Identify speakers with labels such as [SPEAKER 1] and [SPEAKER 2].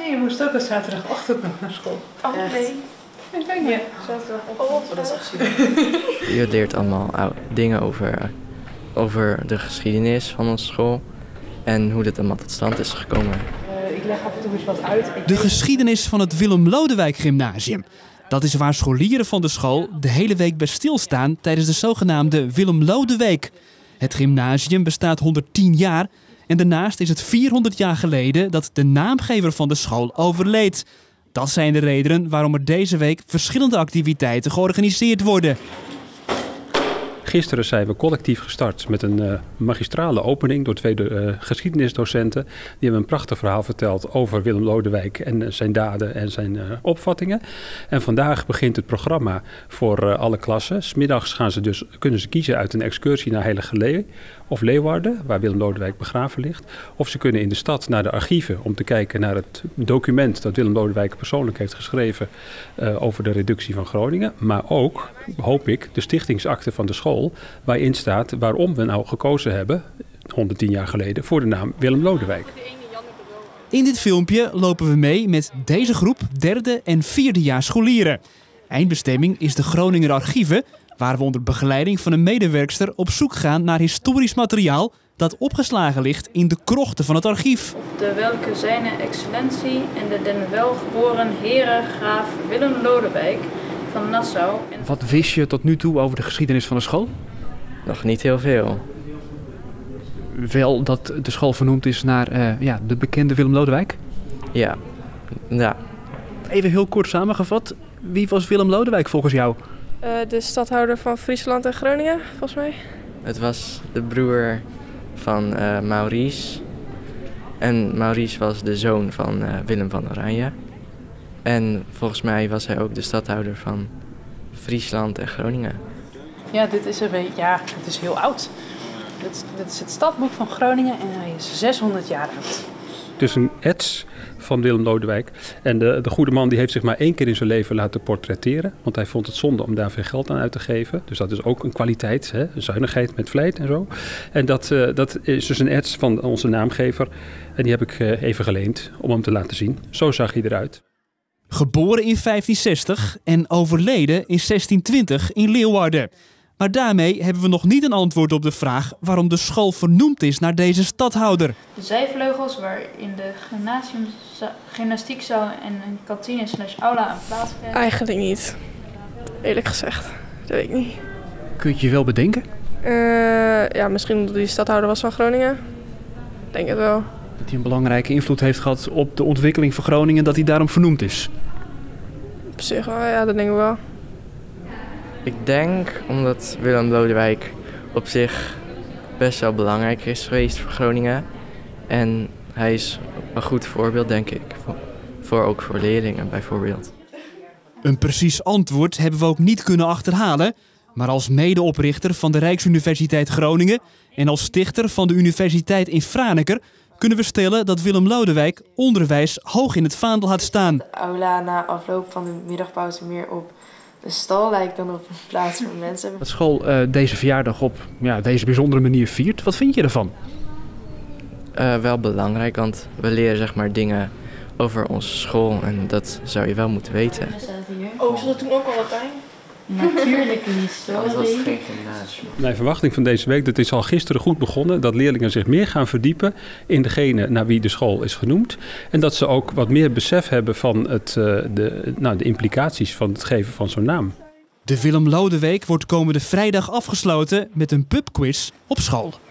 [SPEAKER 1] je moest ook op zaterdagochtend nog naar school.
[SPEAKER 2] Oh nee.
[SPEAKER 1] Ja.
[SPEAKER 2] Zaterdagochtend. Dat is echt super.
[SPEAKER 3] Je leert allemaal dingen over de geschiedenis van onze school en hoe dit allemaal tot stand is gekomen.
[SPEAKER 1] Ik leg af en toe eens wat uit.
[SPEAKER 4] De geschiedenis van het Willem Lodewijk Gymnasium. Dat is waar scholieren van de school de hele week bij stilstaan tijdens de zogenaamde Willem Lodeweek. Het gymnasium bestaat 110 jaar en daarnaast is het 400 jaar geleden dat de naamgever van de school overleed. Dat zijn de redenen waarom er deze week verschillende activiteiten georganiseerd worden.
[SPEAKER 5] Gisteren zijn we collectief gestart met een magistrale opening door twee geschiedenisdocenten. Die hebben een prachtig verhaal verteld over Willem Lodewijk en zijn daden en zijn opvattingen. En vandaag begint het programma voor alle klassen. 's Middags kunnen ze kiezen uit een excursie naar Heiligerlee of Leeuwarden, waar Willem Lodewijk begraven ligt. Of ze kunnen in de stad naar de archieven om te kijken naar het document dat Willem Lodewijk persoonlijk heeft geschreven over de reductie van Groningen. Maar ook, hoop ik, de stichtingsakte van de school, waarin staat waarom we nou gekozen hebben, 110 jaar geleden, voor de naam Willem Lodewijk.
[SPEAKER 4] In dit filmpje lopen we mee met deze groep derde en vierdejaars scholieren. Eindbestemming is de Groninger Archieven, waar we onder begeleiding van een medewerkster op zoek gaan naar historisch materiaal dat opgeslagen ligt in de krochten van het archief.
[SPEAKER 6] De welke zijne excellentie en de den welgeboren heren graaf Willem Lodewijk van Nassau.
[SPEAKER 7] Wat wist je tot nu toe over de geschiedenis van de school?
[SPEAKER 3] Nog niet heel veel.
[SPEAKER 7] Wel dat de school vernoemd is naar de bekende Willem Lodewijk?
[SPEAKER 3] Ja.
[SPEAKER 7] Even heel kort samengevat, wie was Willem Lodewijk volgens jou?
[SPEAKER 2] De stadhouder van Friesland en Groningen, volgens mij.
[SPEAKER 3] Het was de broer van Maurice. En Maurice was de zoon van Willem van Oranje. En volgens mij was hij ook de stadhouder van Friesland en Groningen.
[SPEAKER 1] Ja, dit is het is heel oud. Dit is het stadboek van Groningen en hij is 600 jaar oud.
[SPEAKER 5] Het is een ets van Willem Lodewijk. En de goede man die heeft zich maar 1 keer in zijn leven laten portretteren. Want hij vond het zonde om daar veel geld aan uit te geven. Dus dat is ook een kwaliteit, hè? Een zuinigheid met vlijt en zo. En dat is dus een ets van onze naamgever. En die heb ik even geleend om hem te laten zien. Zo zag hij eruit.
[SPEAKER 4] Geboren in 1560 en overleden in 1620 in Leeuwarden. Maar daarmee hebben we nog niet een antwoord op de vraag waarom de school vernoemd is naar deze stadhouder.
[SPEAKER 6] De zijvleugels waarin de gymnastiekzaal en een kantine/aula aan plaats krijgen.
[SPEAKER 2] Eigenlijk niet. Eerlijk gezegd. Dat weet ik niet.
[SPEAKER 7] Kun je het je wel bedenken?
[SPEAKER 2] Misschien omdat hij stadhouder was van Groningen. Ik denk het wel.
[SPEAKER 7] Dat hij een belangrijke invloed heeft gehad op de ontwikkeling van Groningen, dat hij daarom vernoemd is.
[SPEAKER 2] Op zich wel, ja, dat denk ik wel.
[SPEAKER 3] Ik denk omdat Willem Lodewijk op zich best wel belangrijk is geweest voor Groningen. En hij is een goed voorbeeld, denk ik, ook voor leerlingen bijvoorbeeld.
[SPEAKER 4] Een precies antwoord hebben we ook niet kunnen achterhalen. Maar als medeoprichter van de Rijksuniversiteit Groningen en als stichter van de Universiteit in Franeker kunnen we stellen dat Willem Lodewijk onderwijs hoog in het vaandel had staan.
[SPEAKER 8] De aula na afloop van de middagpauze meer op de stal lijkt dan op een plaats voor mensen.
[SPEAKER 7] Dat school deze verjaardag op deze bijzondere manier viert. Wat vind je ervan?
[SPEAKER 3] Wel belangrijk, want we leren dingen over onze school en dat zou je wel moeten weten.
[SPEAKER 2] Oh, is dat toen ook al Latijn?
[SPEAKER 6] Natuurlijke historie.
[SPEAKER 3] Dat was geen gymnasium.
[SPEAKER 5] Mijn verwachting van deze week, dat is al gisteren goed begonnen, dat leerlingen zich meer gaan verdiepen in degene naar wie de school is genoemd. En dat ze ook wat meer besef hebben van de implicaties van het geven van zo'n naam.
[SPEAKER 4] De Willem Lodeweek wordt komende vrijdag afgesloten met een pubquiz op school.